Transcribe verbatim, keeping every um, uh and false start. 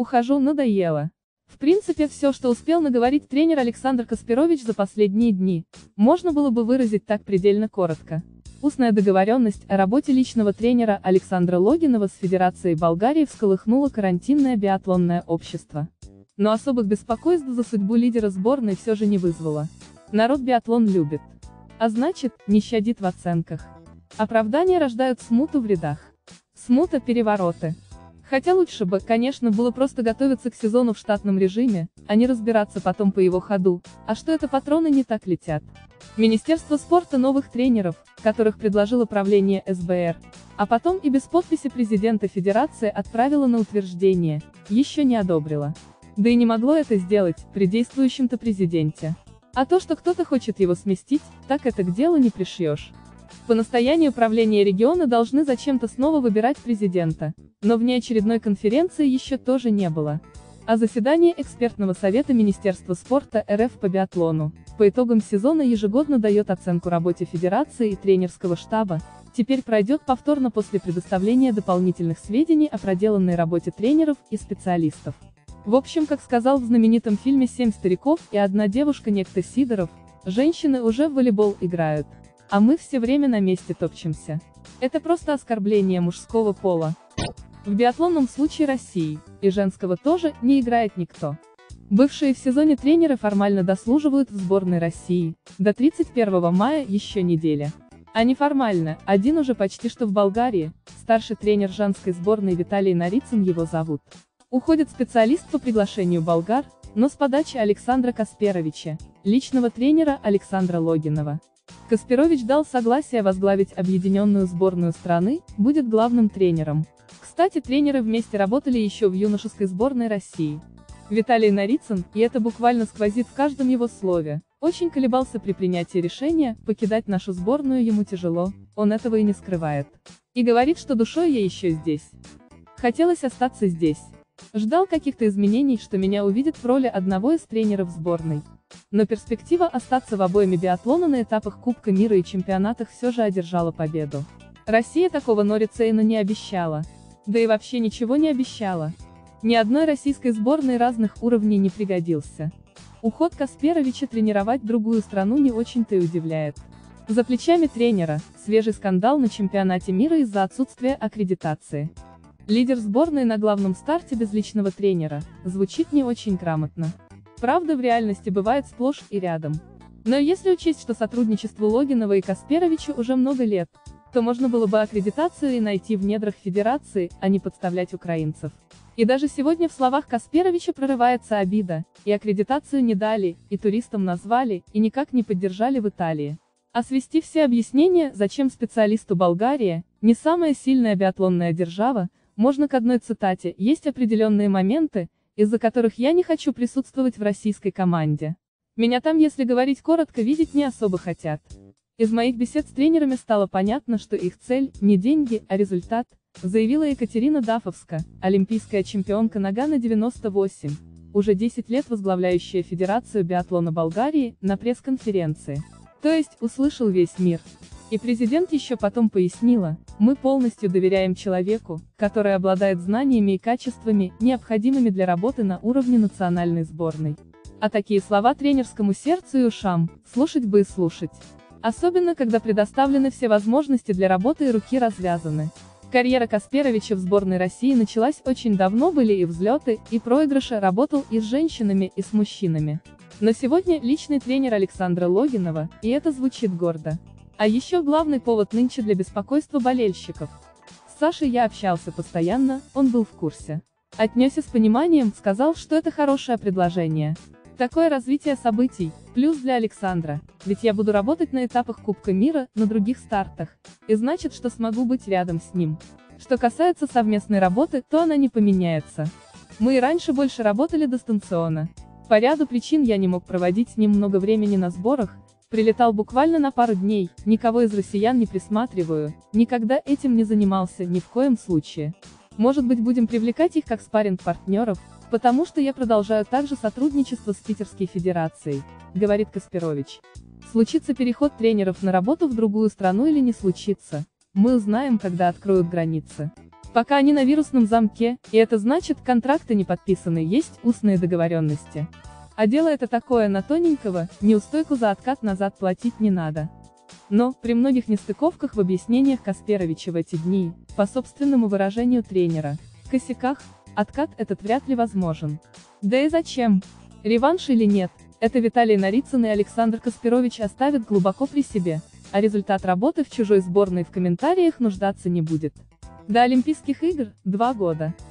ухожу, надоело. В принципе, все, что успел наговорить тренер Александр Каспирович за последние дни, можно было бы выразить так предельно коротко. Устная договоренность о работе личного тренера Александра Логинова с Федерацией Болгарии всколыхнула карантинное биатлонное общество. Но особых беспокойств за судьбу лидера сборной все же не вызвало. Народ биатлон любит. А значит, не щадит в оценках. Оправдания рождают смуту в рядах. Смута – перевороты. Хотя лучше бы, конечно, было просто готовиться к сезону в штатном режиме, а не разбираться потом по его ходу, а что это патроны не так летят. Министерство спорта новых тренеров, которых предложило правление эс бэ эр, а потом и без подписи президента Федерации отправило на утверждение, еще не одобрило. Да и не могло это сделать, при действующем-то президенте. А то, что кто-то хочет его сместить, так это к делу не пришьешь. По настоянию правления региона должны зачем-то снова выбирать президента, но внеочередной конференции еще тоже не было. А заседание экспертного совета Министерства спорта эр эф по биатлону, по итогам сезона ежегодно дает оценку работе федерации и тренерского штаба, теперь пройдет повторно после предоставления дополнительных сведений о проделанной работе тренеров и специалистов. В общем, как сказал в знаменитом фильме «Семь стариков и одна девушка» некто Сидоров, женщины уже в волейбол играют. А мы все время на месте топчемся. Это просто оскорбление мужского пола. В биатлонном случае России, и женского тоже, не играет никто. Бывшие в сезоне тренеры формально дослуживают в сборной России, до тридцать первого мая еще неделя. А неформально, один уже почти что в Болгарии, старший тренер женской сборной Виталий Нарицын его зовут. Уходит специалист по приглашению болгар, но с подачи Александра Касперовича, личного тренера Александра Логинова. Каспирович дал согласие возглавить объединенную сборную страны, будет главным тренером. Кстати, тренеры вместе работали еще в юношеской сборной России. Виталий Нарицын, и это буквально сквозит в каждом его слове, очень колебался при принятии решения, покидать нашу сборную ему тяжело, он этого и не скрывает. И говорит, что душой я еще здесь. Хотелось остаться здесь. Ждал каких-то изменений, что меня увидят в роли одного из тренеров сборной. Но перспектива остаться в обойме биатлона на этапах Кубка мира и чемпионатах все же одержала победу. Россия такого Норицейна не обещала. Да и вообще ничего не обещала. Ни одной российской сборной разных уровней не пригодился. Уход Касперовича тренировать другую страну не очень-то и удивляет. За плечами тренера, свежий скандал на чемпионате мира из-за отсутствия аккредитации. Лидер сборной на главном старте без личного тренера, звучит не очень грамотно. Правда, в реальности бывает сплошь и рядом. Но если учесть, что сотрудничеству Логинова и Касперовича уже много лет, то можно было бы аккредитацию и найти в недрах федерации, а не подставлять украинцев. И даже сегодня в словах Касперовича прорывается обида, и аккредитацию не дали, и туристам назвали, и никак не поддержали в Италии. А свести все объяснения, зачем специалисту Болгария, не самая сильная биатлонная держава, можно к одной цитате: «Есть определенные моменты, из-за которых я не хочу присутствовать в российской команде. Меня там, если говорить коротко, видеть не особо хотят». Из моих бесед с тренерами стало понятно, что их цель – не деньги, а результат, заявила Екатерина Дафовска, олимпийская чемпионка Нагана девяносто восемь, уже десять лет возглавляющая Федерацию биатлона Болгарии, на пресс-конференции. То есть, услышал весь мир. И президент еще потом пояснила: мы полностью доверяем человеку, который обладает знаниями и качествами, необходимыми для работы на уровне национальной сборной. А такие слова тренерскому сердцу и ушам, слушать бы и слушать. Особенно, когда предоставлены все возможности для работы и руки развязаны. Карьера Касперовича в сборной России началась очень давно, были и взлеты, и проигрыши, работал и с женщинами, и с мужчинами. Но сегодня личный тренер Александра Логинова, и это звучит гордо. А еще главный повод нынче для беспокойства болельщиков. С Сашей я общался постоянно, он был в курсе. Отнесся с пониманием, сказал, что это хорошее предложение. Такое развитие событий, плюс для Александра, ведь я буду работать на этапах Кубка мира, на других стартах, и значит, что смогу быть рядом с ним. Что касается совместной работы, то она не поменяется. Мы и раньше больше работали дистанционно. По ряду причин я не мог проводить с ним много времени на сборах, прилетал буквально на пару дней, никого из россиян не присматриваю, никогда этим не занимался, ни в коем случае. Может быть, будем привлекать их как спарринг-партнеров, потому что я продолжаю также сотрудничество с Питерской Федерацией, говорит Каспирович. Случится переход тренеров на работу в другую страну или не случится, мы узнаем, когда откроют границы. Пока они на вирусном замке, и это значит, контракты не подписаны, есть устные договоренности. А дело это такое, на тоненького, неустойку за откат назад платить не надо. Но, при многих нестыковках в объяснениях Касперовича в эти дни, по собственному выражению тренера, косяках, откат этот вряд ли возможен. Да и зачем? Реванш или нет, это Виталий Нарицын и Александр Касперович оставят глубоко при себе, а результат работы в чужой сборной в комментариях нуждаться не будет. До Олимпийских игр – два года.